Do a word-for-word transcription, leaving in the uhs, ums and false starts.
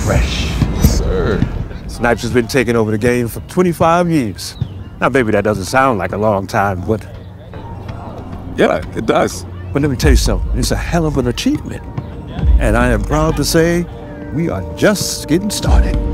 fresh. Yes, sir. Snipes has been taking over the game for twenty-five years. Now, maybe that doesn't sound like a long time, but... Yeah, it does. But let me tell you something. It's a hell of an achievement. And I am proud to say we are just getting started.